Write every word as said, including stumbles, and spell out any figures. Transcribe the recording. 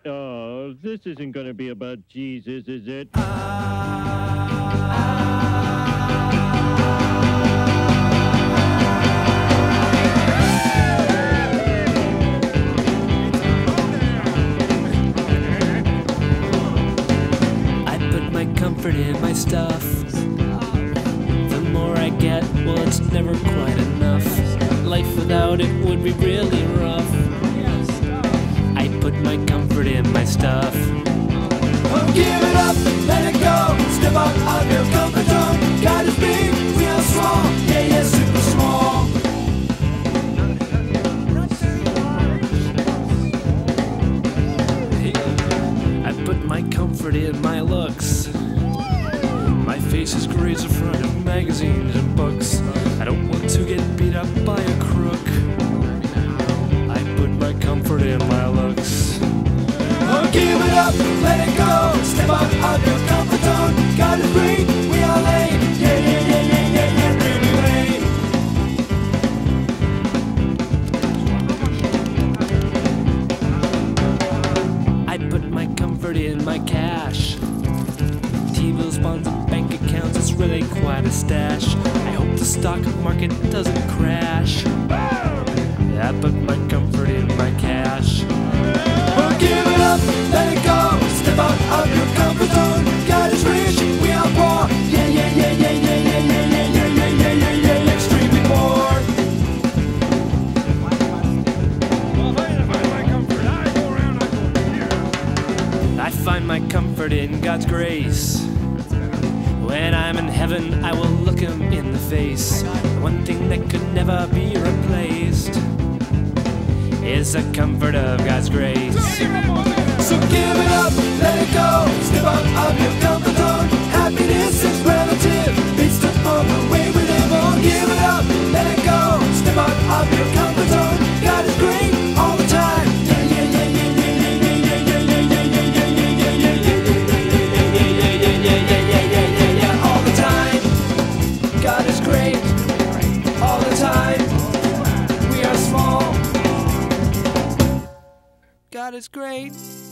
Oh, this isn't going to be about Jesus, is it? Comfort in my stuff. The more I get, well, it's never quite enough. Life without it would be really rough. I put my comfort in my stuff. Oh, give it up, let it go. Step out of your comfort zone. God is big, we are small. Yeah, yeah, super small. I put my comfort in my looks. My face is grades in front of magazines and books. I don't want to get beat up by a crook. I put my comfort in my looks. Oh, give it up, let it go. Step out of your comfort zone. God is great, we are late. Yeah, yeah, yeah, yeah, yeah, yeah, really late. I put my comfort in my cash. T-bills, bonds, and bank accounts, it's really quite a stash. I hope the stock market doesn't crash. I put my comfort in my cash. Oh, give it up, let it go. Step out of your comfort zone. God is rich, we are poor. Yeah, yeah, yeah, yeah, yeah, yeah, yeah, yeah, yeah, yeah, yeah, yeah, yeah, yeah, extremely poor. I find my comfort in God's grace. When I'm in heaven, I will look him in the face. The one thing that could never be replaced is the comfort of God's grace. So give it up, let it go. Step out of your comfort zone. Happiness is relative. It's the only way we live. Oh, give it up, let it go. Step out of your comfort zone. God is great all the time. Yeah, yeah, yeah, yeah, yeah, yeah, yeah, yeah, yeah, yeah, yeah, yeah, yeah, yeah, yeah, yeah, yeah, yeah, all the time. God is great all the time. We are small. God is great.